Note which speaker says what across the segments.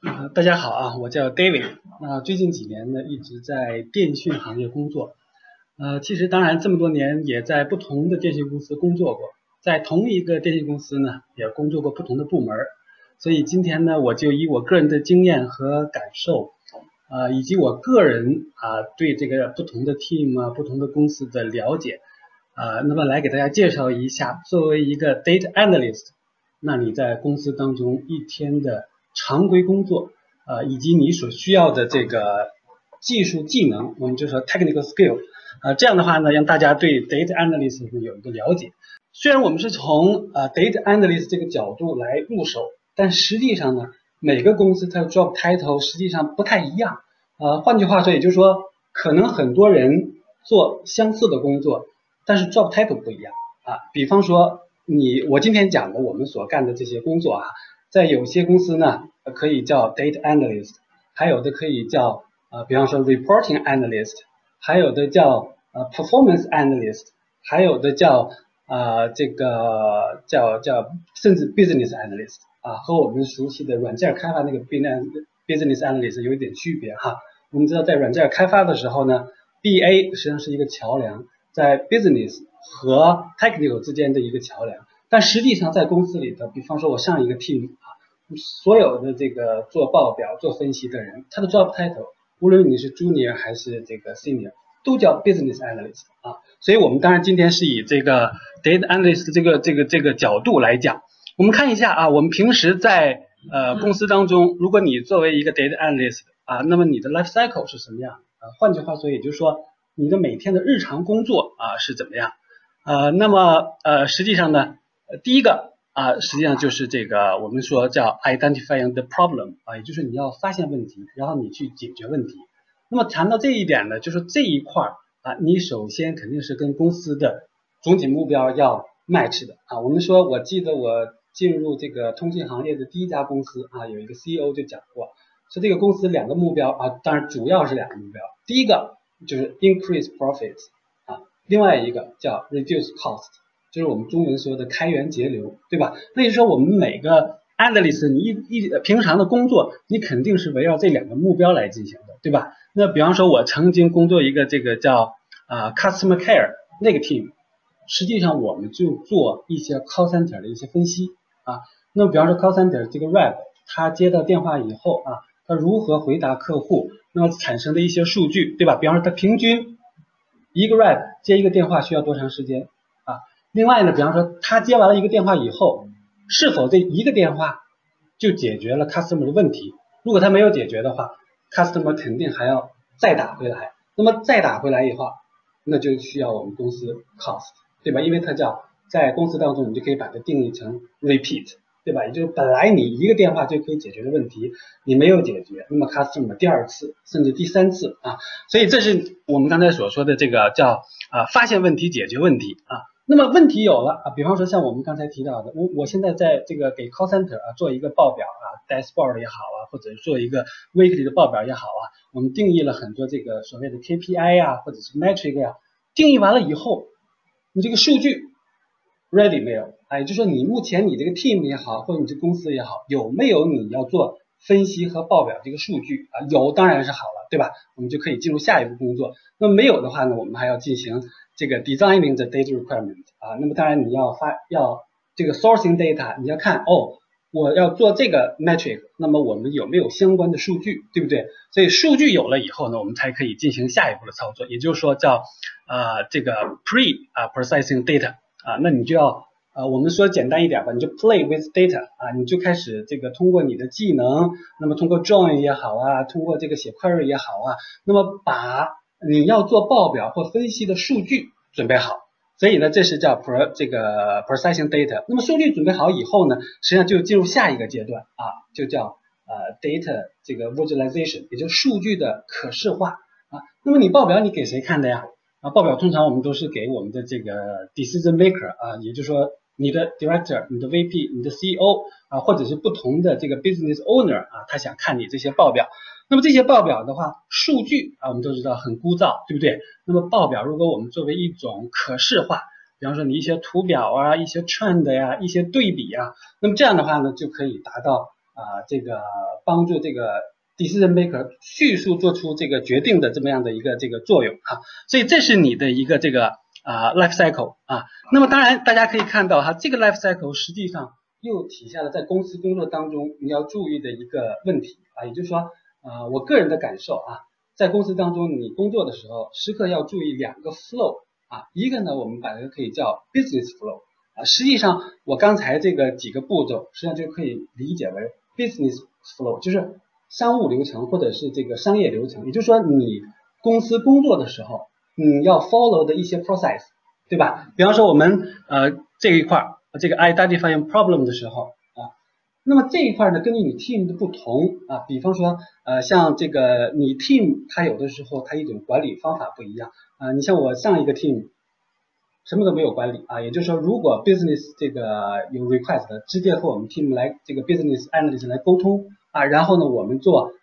Speaker 1: 大家好啊，我叫 David。那最近几年呢，一直在电讯行业工作。其实当然这么多年也在不同的电信公司工作过，在同一个电信公司呢，也工作过不同的部门。所以今天呢，我就以我个人的经验和感受，以及我个人对这个不同的 team 不同的公司的了解，那么来给大家介绍一下，作为一个 data analyst，那你在公司当中一天的常规工作，以及你所需要的这个技术技能，我们就说 technical skill，这样的话呢，让大家对 data analyst 有一个了解。虽然我们是从data analyst 这个角度来入手，但实际上呢，每个公司它的 job title 实际上不太一样。换句话说，也就是说，可能很多人做相似的工作，但是 job title 不一样比方说我今天讲的我们所干的这些工作在有些公司呢可以叫 data analyst， 还有的可以叫比方说 reporting analyst， 还有的叫performance analyst， 还有的叫这个叫甚至 business analyst 和我们熟悉的软件开发那个 business analyst 有一点区别我们知道在软件开发的时候呢， BA 实际上是一个桥梁，在 business 和 technical 之间的一个桥梁，但实际上在公司里头，比方说我上一个 team 所有的这个做报表做分析的人，他的 job title 无论你是 junior 还是这个 senior 都叫 business analyst 所以我们当然今天是以这个 data analyst 这个角度来讲。我们看一下我们平时在公司当中，如果你作为一个 data analyst那么你的 life cycle 是什么样换句话说，也就是说你的每天的日常工作是怎么样那么实际上呢，第一个实际上就是这个我们说叫 identifying the problem 也就是你要发现问题，然后你去解决问题。那么谈到这一点呢，就是这一块你首先肯定是跟公司的总体目标要 match 的我们说，我记得我进入这个通信行业的第一家公司有一个 CEO 就讲过，说这个公司两个目标当然主要是两个目标，第一个就是 increase profits另外一个叫 reduce cost， 就是我们中文说的开源节流，对吧？那就是说我们每个 analyst 你平常的工作，你肯定是围绕这两个目标来进行的，对吧？那比方说我曾经工作一个这个叫customer care 那个 team， 实际上我们就做一些 call center 的一些分析那么比方说 call center 这个 rep 他接到电话以后他如何回答客户，那么产生的一些数据，对吧？比方说他平均一个 rep 接一个电话需要多长时间另外呢，比方说他接完了一个电话以后，是否这一个电话就解决了 customer 的问题，如果他没有解决的话， customer 肯定还要再打回来，那么再打回来以后，那就需要我们公司 cost， 对吧？因为它叫在公司当中，你就可以把它定义成 repeat， 对吧？也就是本来你一个电话就可以解决的问题，你没有解决，那么 customer 第二次甚至第三次所以这是我们刚才所说的这个叫发现问题解决问题那么问题有了比方说像我们刚才提到的，我现在在这个给 call center 做一个报表dashboard 也好或者做一个 weekly 的报表也好我们定义了很多这个所谓的 KPI 或者是 metric 定义完了以后，你这个数据 ready 没有也就是说你目前你这个 team 也好，或者你这公司也好，有没有你要做分析和报表这个数据有当然是好了，对吧？我们就可以进入下一步工作。那么没有的话呢，我们还要进行这个 designing the data requirement 那么当然你要这个 sourcing data， 你要看我要做这个 metric， 那么我们有没有相关的数据，对不对？所以数据有了以后呢，我们才可以进行下一步的操作，也就是说叫这个 processing data那你就要我们说简单一点吧，你就 play with data你就开始这个通过你的技能，那么通过 join 也好通过这个写 query 也好那么把你要做报表或分析的数据准备好。所以呢，这是叫这个 processing data。那么数据准备好以后呢，实际上就进入下一个阶段就叫data 这个 visualization， 也就是数据的可视化那么你报表你给谁看的呀？报表通常我们都是给我们的这个 decision maker 也就是说你的 director、你的 VP、你的 CEO 或者是不同的这个 business owner 他想看你这些报表。那么这些报表的话，数据我们都知道很枯燥，对不对？那么报表如果我们作为一种可视化，比方说你一些图表一些 trend 一些对比那么这样的话呢，就可以达到这个帮助这个 decision maker 迅速做出这个决定的这么样的一个这个作用啊，所以这是你的一个这个life cycle 啊。那么当然大家可以看到哈，这个 life cycle 实际上又体现了在公司工作当中你要注意的一个问题啊，也就是说我个人的感受啊，在公司当中你工作的时候时刻要注意两个 flow 啊，一个呢我们把它可以叫 business flow 啊，实际上我刚才这个几个步骤实际上就可以理解为 business flow， 就是商务流程或者是这个商业流程，也就是说你公司工作的时候你要 follow 的一些 process， 对吧？比方说我们这一块这个 identifying problem 的时候啊，那么这一块呢根据你 team 的不同啊，比方说像这个你 team 它有的时候它一种管理方法不一样啊，你像我上一个 team 什么都没有管理啊，也就是说如果 business 这个有 request 直接和我们 team 来这个 business analyst 来沟通啊，然后呢我们做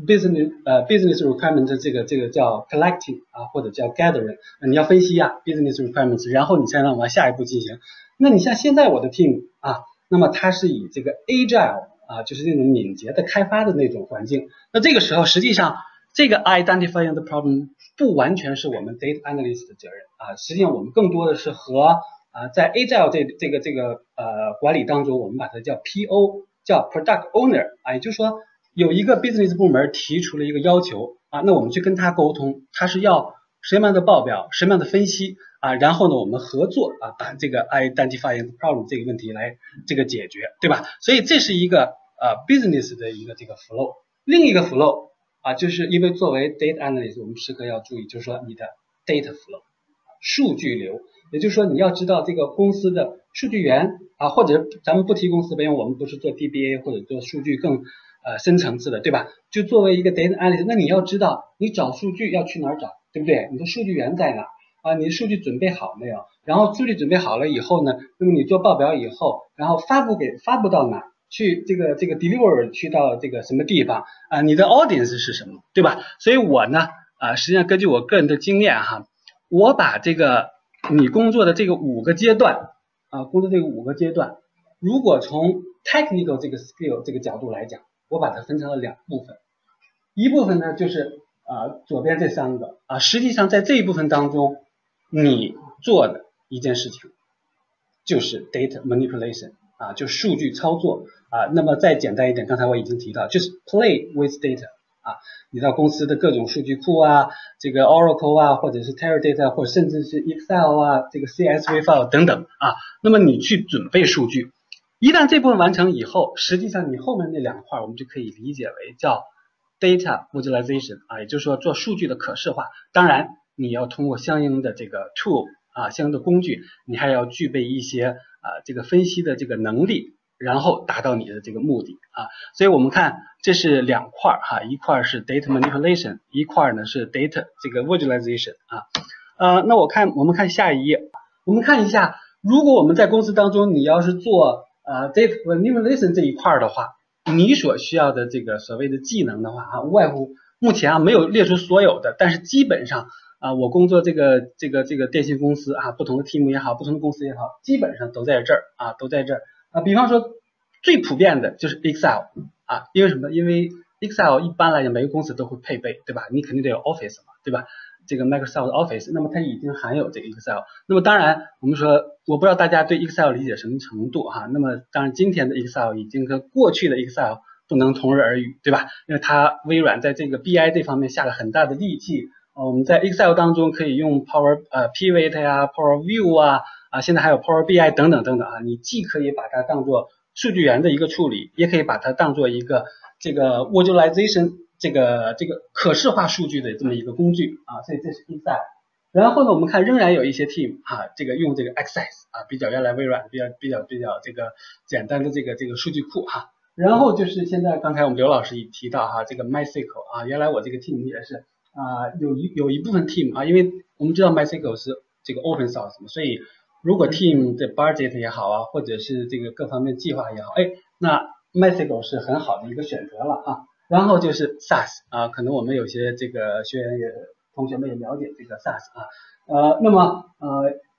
Speaker 1: business requirement 这个叫 collecting 啊，或者叫 gathering， 你要分析business requirements， 然后你才能往下一步进行。那你像现在我的 team 啊，那么它是以这个 agile 啊，就是那种敏捷的开发的那种环境，那这个时候实际上这个 identifying the problem 不完全是我们 data analyst 的责任啊，实际上我们更多的是和在 agile 这个管理当中，我们把它叫 PO， 叫 product owner 啊，也就是说有一个 business 部门提出了一个要求啊，那我们去跟他沟通，他是要什么样的报表，什么样的分析啊，然后呢我们合作把这个 identifying the problem 这个问题来这个解决，对吧？所以这是一个business 的一个这个 flow。 另一个 flow就是因为作为 data analyst 我们时刻要注意，就是说你的 data flow 数据流，也就是说你要知道这个公司的数据源或者咱们不提公司，因为我们不是做 DBA 或者做数据更深层次的，对吧？就作为一个 data analyst， 那你要知道你找数据要去哪儿找，对不对？你的数据源在哪你的数据准备好没有？然后数据准备好了以后呢，那么你做报表以后，然后发布到哪？去这个 deliver 去到这个什么地方你的 audience 是什么，对吧？所以我呢实际上根据我个人的经验我把这个你工作的这个5个阶段工作这个5个阶段，如果从 technical 这个 skill 这个角度来讲，我把它分成了2部分，一部分呢就是左边这3个实际上在这一部分当中，你做的一件事情就是 data manipulation就数据操作那么再简单一点，刚才我已经提到，就是 play with data你到公司的各种数据库这个 Oracle 或者是 Teradata 或者甚至是 Excel 这个 CSV file 等等那么你去准备数据，一旦这部分完成以后，实际上你后面那2块我们就可以理解为叫 data visualization 也就是说做数据的可视化。当然你要通过相应的这个 tool相应的工具，你还要具备一些这个分析的这个能力，然后达到你的这个目的所以我们看这是2块一块是 data manipulation， 一块呢是 data 这个 visualization那我们看下一页，我们看一下，如果我们在公司当中你要是做data manipulation 这一块的话，你所需要的这个所谓的技能的话无外乎目前没有列出所有的，但是基本上我工作这个电信公司不同的 team 也好，不同的公司也好，基本上都在这儿都在这儿比方说最普遍的就是 Excel因为什么？因为 Excel 一般来讲每个公司都会配备，对吧？你肯定得有 Office 嘛，对吧？这个 Microsoft Office， 那么它已经含有这个 Excel。那么当然我们说，我不知道大家对 Excel 理解什么程度那么当然今天的 Excel 已经跟过去的 Excel 不能同日而语，对吧？因为它微软在这个 BI 这方面下了很大的力气我们在 Excel 当中可以用 Power Pivot Power View 现在还有 Power BI 等等等等你既可以把它当做数据源的一个处理，也可以把它当做一个这个 visualization 这个可视化数据的这么一个工具所以这是 Excel。 然后呢我们看仍然有一些 team 这个用这个 Access 比较原来微软比较这个简单的这个数据库然后就是现在刚才我们刘老师也提到这个 MySQL 原来我这个 team 也是有一部分 team 因为我们知道 MySQL 是这个 open source 所以如果 team 的 budget 也好或者是这个各方面计划也好那 MySQL 是很好的一个选择了然后就是 SAS 可能我们有些这个学员同学们也了解这个 SAS 那么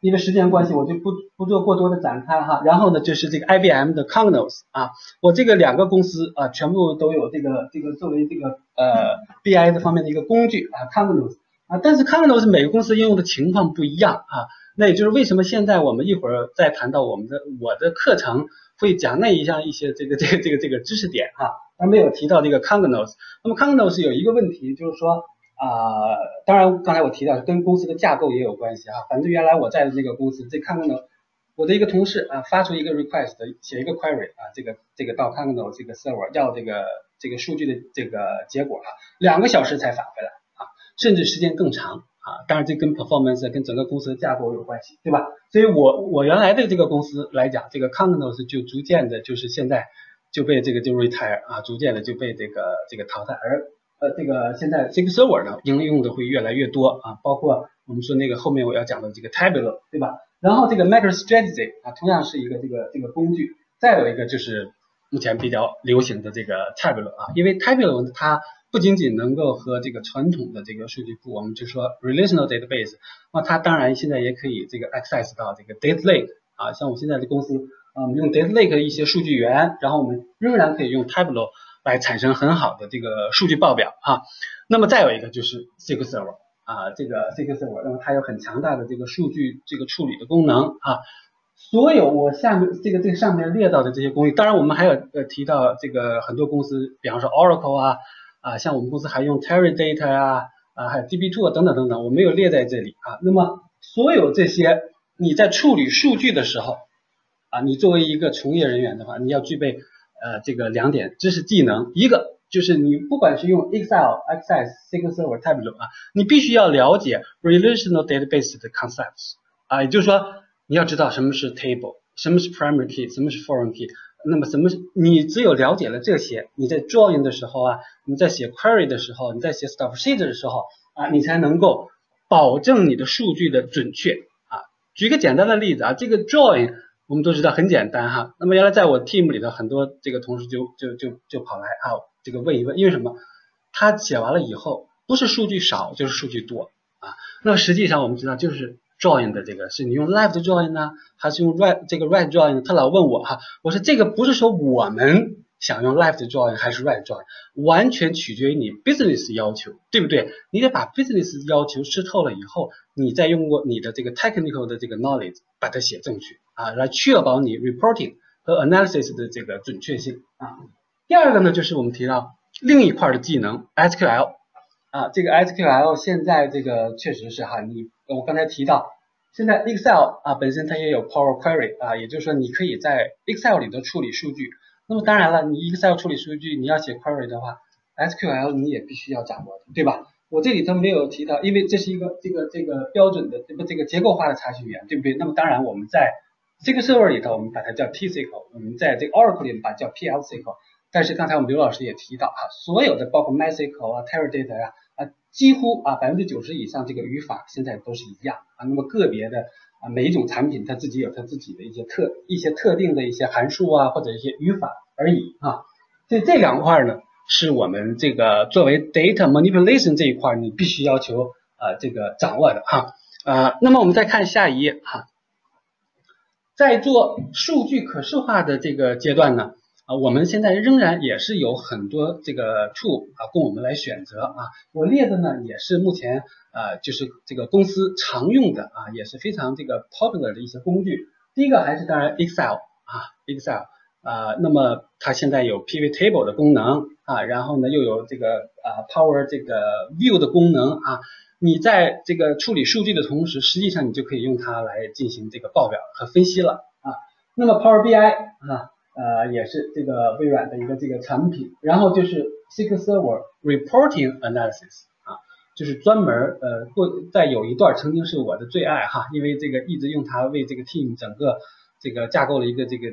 Speaker 1: 因为时间关系，我就不做过多的展开哈。然后呢，就是这个 IBM 的 Cognos 啊，我这个2个公司啊，全部都有这个作为这个BI 的方面的一个工具啊 Cognos 啊，但是 Cognos 每个公司应用的情况不一样啊。那也就是为什么现在我们一会儿再谈到我的课程会讲那一些这个知识点哈，而没有提到这个 Cognos。那么 Cognos 有一个问题就是说。当然，刚才我提到跟公司的架构也有关系啊。反正原来我在的这个公司，这 Cognos 我的一个同事啊，发出一个 request， 写一个 query 啊，这个到 Cognos 这个 server 要这个数据的这个结果啊，2个小时才返回来啊，甚至时间更长啊。当然，这跟 performance 跟整个公司的架构有关系，对吧？所以我原来的这个公司来讲，这个 Cognos 就逐渐的，就是现在就被就 retire 啊，逐渐的就被这个淘汰，而这个现在这个 server 呢应用的会越来越多啊，包括我们说那个后面我要讲的这个 Tableau， 对吧？然后这个 MicroStrategy 啊，同样是一个这个工具。再有一个就是目前比较流行的这个 Tableau 啊，因为 Tableau 它不仅仅能够和这个传统的这个数据库，我们就说 relational database， 那它当然现在也可以这个 access 到这个 data lake 啊，像我现在的公司啊，我们用 data lake 的一些数据源，然后我们仍然可以用 Tableau来产生很好的这个数据报表啊。那么再有一个就是 SQL Server 啊，这个 SQL Server， 那么它有很强大的这个数据这个处理的功能啊。所有我下面这个上面列到的这些工具，当然我们还有提到这个很多公司，比方说 Oracle 啊，像我们公司还用 Teradata 还有 DB2 等等等等，我没有列在这里啊。那么所有这些你在处理数据的时候啊，你作为一个从业人员的话，你要具备这个2点知识技能，一个就是你不管是用 Excel、Access、SQL Server、Tableau 啊，你必须要了解 relational database 的 concepts 啊，也就是说你要知道什么是 table， 什么是 primary key， 什么是 foreign key， 那么你只有了解了这些，你在 drawing 的时候啊，你在写 query 的时候，你在写 stuff sheet 的时候啊，你才能够保证你的数据的准确啊。举个简单的例子啊，这个 drawing我们都知道很简单哈，那么原来在我 team 里头很多这个同事就跑来啊，这个问一问，因为什么？他写完了以后，不是数据少就是数据多啊。那么实际上我们知道就是 drawing 的这个是你用 left drawing 呢，还是用 right drawing？ 他老问我哈，我说这个不是说我们想用 left drawing 还是 right drawing， 完全取决于你 business 要求，对不对？你得把 business 要求吃透了以后，你再用过你的这个 technical 的这个 knowledge 把它写正确啊，来确保你 reporting 和 analysis 的这个准确性啊。第二个呢，就是我们提到另一块的技能 SQL 啊，这个 SQL 现在这个确实是哈，我刚才提到，现在 Excel 啊本身它也有 Power Query 啊，也就是说你可以在 Excel 里头处理数据。那么当然了，你 Excel 处理数据，你要写 Query 的话 ，SQL 你也必须要掌握的，对吧？我这里头没有提到，因为这是一个这个标准的这个结构化的查询语言，对不对？那么当然我们在 SQL Server 里头，我们把它叫 T-SQL， 我们在这个 Oracle 里把它叫 PL-SQL。但是刚才我们刘老师也提到哈，所有的包括 MySQL 啊、Teradata 几乎90%以上这个语法现在都是一样啊。那么个别的每一种产品它自己有它自己的一些特定的一些函数啊或者一些语法而已啊。所以这2块呢是我们这个作为 data manipulation 这一块你必须要求这个掌握的哈。那么我们再看下一页哈，在做数据可视化的这个阶段呢。我们现在仍然也是有很多这个 tool 供我们来选择啊。我列的呢也是目前就是这个公司常用的也是非常这个 popular 的一些工具。第一个还是当然 Excel 那么它现在有 pivot table 的功能然后呢又有这个Power 这个 view 的功能你在这个处理数据的同时，实际上你就可以用它来进行这个报表和分析了那么 Power BI 也是这个微软的一个这个产品，然后就是 SQL Server Reporting Analysis 就是专门在有一段曾经是我的最爱因为这个一直用它为这个 team 整个这个架构了一个这个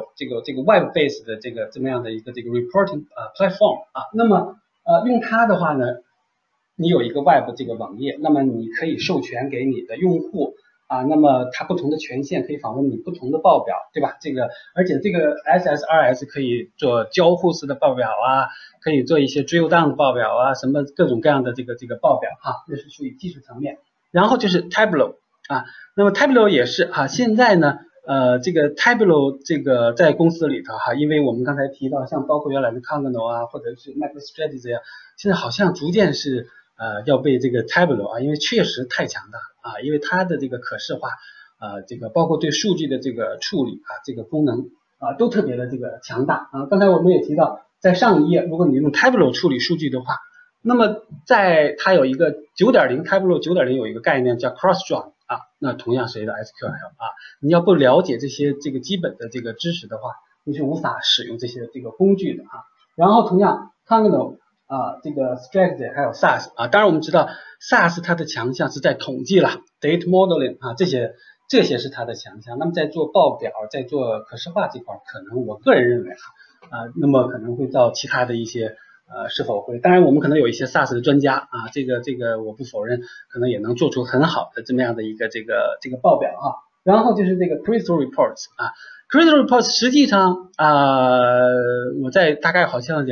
Speaker 1: web base 的这么样的一个这个 reporting platform 那么用它的话呢，你有一个 web 这个网页，那么你可以授权给你的用户那么它不同的权限可以访问你不同的报表，对吧？而且这个 SSRS 可以做交互式的报表可以做一些 drill down 的报表什么各种各样的这个报表这是属于技术层面。然后就是 Tableau 啊。那么 Tableau 也是啊，现在呢这个 Tableau 这个在公司里头哈，因为我们刚才提到像包括原来的 Cognos 啊，或者是 MicroStrategy 啊，现在好像逐渐是要被这个 Tableau 啊，因为确实太强大啊，因为它的这个可视化这个包括对数据的这个处理啊，这个功能啊都特别的这个强大啊。刚才我们也提到，在上一页如果你用 Tableau 处理数据的话，那么在它有一个 9.0 Tableau 9.0有一个概念叫 Cross Join 啊，那同样是一个 SQL 啊，你要不了解这些这个基本的这个知识的话，你是无法使用这些这个工具的啊。然后同样 Cognos 这个 Strategy 还有 SAS 啊，当然我们知道 SAS 它的强项是在统计了 Data Modeling 啊，这些是它的强项。那么在做报表，在做可视化这块，可能我个人认为那么可能会到其他的一些是否会，当然我们可能有一些 SAS 的专家啊，这个我不否认，可能也能做出很好的这么样的一个这个报表啊。然后就是这个 Crystal Reports 啊 ，Crystal Reports 实际上我在大概好像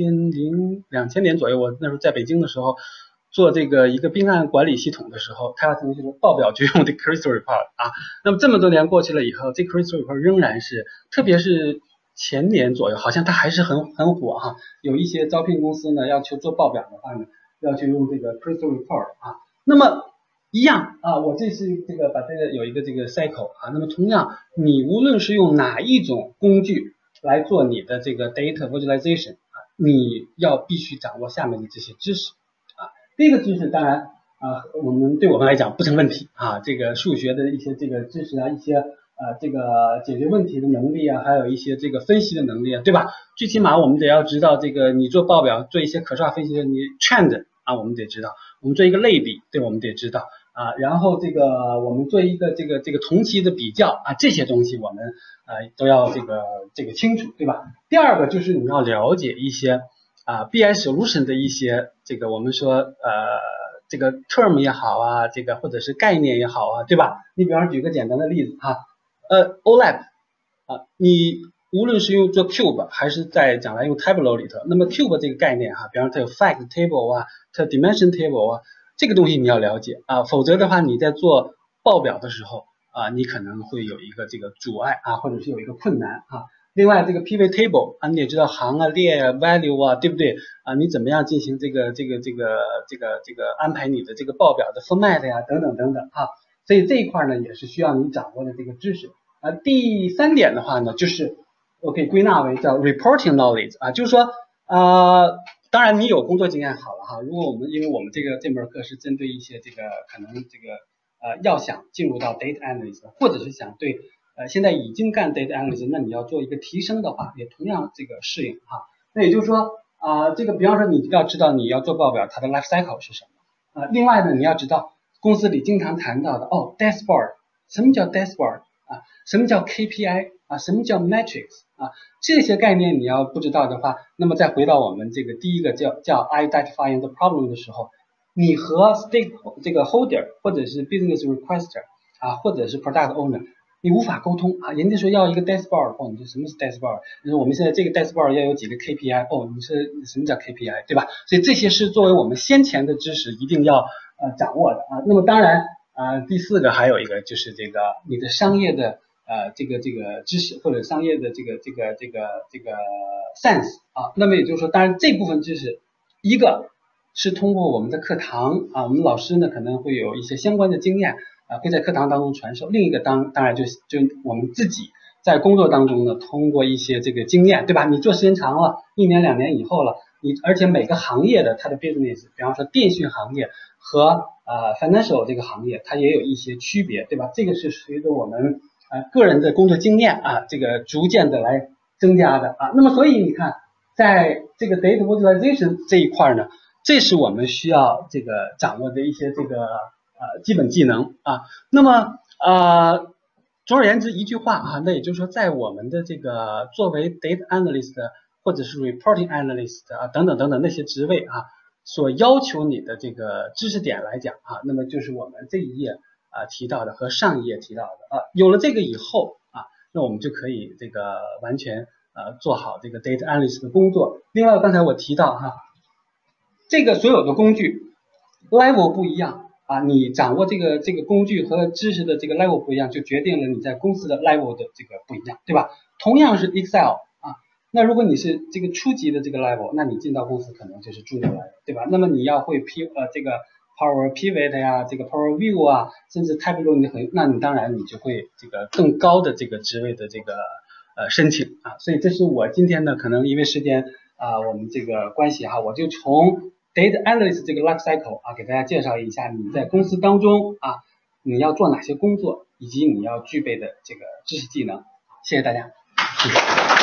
Speaker 1: 2000年左右，我那时候在北京的时候做这个一个并案管理系统的时候，开发程序的报表就用这 Crystal Report 啊。那么这么多年过去了以后，这 Crystal Report 仍然是，特别是前年左右，好像它还是很火哈。有一些招聘公司呢要求做报表的话呢，要求用这个 Crystal Report 啊。那么一样啊，我这是这个把这个有一个这个 cycle 啊。那么同样，你无论是用哪一种工具来做你的这个 data visualization 啊，你要必须掌握下面的这些知识啊。第一个知识当然对我们来讲不成问题啊，这个数学的一些这个知识啊，一些这个解决问题的能力啊，还有一些这个分析的能力啊，对吧？最起码我们得要知道这个你做报表做一些可视化分析的你 trend 啊，我们得知道，我们做一个类比，对，我们得知道啊，然后这个我们做一个这个同期的比较啊，这些东西我们都要这个清楚，对吧？第二个就是你要了解一些BI solution 的一些这个我们说这个 term 也好啊，这个或者是概念也好啊，对吧？你比方说举个简单的例子OLAP 你无论是用做 Cube 还是在将来用 Tableau 里头，那么 Cube 这个概念比方说它有 Fact Table 啊，它有 Dimension Table 啊，这个东西你要了解否则的话你在做报表的时候你可能会有一个这个阻碍或者是有一个困难另外这个 Pivot Table 你也知道行列value对不对你怎么样进行这个安排你的这个报表的 format 呀等等等等所以这一块呢也是需要你掌握的这个知识第三点的话呢，就是我可以归纳为叫 reporting knowledge就是说当然你有工作经验好了如果因为我们这门课是针对一些这个可能这个要想进入到 data analyst 或者是想对现在已经干 data analyst 那你要做一个提升的话，也同样这个适应那也就是说这个比方说你要知道你要做报表它的 life cycle 是什么另外呢你要知道公司里经常谈到的dashboard 什么叫 dashboard什么叫 KPI 什么叫 metrics 这些概念你要不知道的话，那么再回到我们这个第一个叫 identifying the problem 的时候，你和 这个 holder 或者是 business requester 或者是 product owner 你无法沟通人家说要一个 dashboard 你说什么是 dashboard 你说我们现在这个 dashboard 要有几个 KPI 你说什么叫 KPI 对吧？所以这些是作为我们先前的知识一定要掌握的那么当然第四个还有一个就是这个你的商业的这个知识或者商业的这个 sense 那么也就是说当然这部分知识一个是通过我们的课堂我们老师呢可能会有一些相关的经验会在课堂当中传授，另一个当然就我们自己在工作当中呢通过一些这个经验对吧？你做时间长了1年2年以后了而且每个行业的它的 business 比方说电讯行业和financial 这个行业它也有一些区别对吧？这个是随着我们个人的工作经验这个逐渐的来增加的那么所以你看在这个 data visualization 这一块呢，这是我们需要这个掌握的一些这个基本技能那么总而言之一句话那也就是说在我们的这个作为 data analyst 或者是 reporting analyst 等等等等那些职位所要求你的这个知识点来讲那么就是我们这一页提到的和上一页提到的有了这个以后那我们就可以这个完全做好这个 data analyst 的工作。另外刚才我提到这个所有的工具 level 不一样你掌握这个工具和知识的这个 level 不一样，就决定了你在公司的 level 的这个不一样，对吧？同样是 Excel 那如果你是这个初级的这个 level， 那你进到公司可能就是 junior level， 对吧？那么你要会这个 Power Pivot 呀，这个 Power View甚至 Tableau 那你当然你就会这个更高的这个职位的这个申请所以这是我今天呢可能因为时间我们这个关系我就从 Data Analyst 这个 Life Cycle给大家介绍一下你在公司当中你要做哪些工作，以及你要具备的这个知识技能。谢谢大家。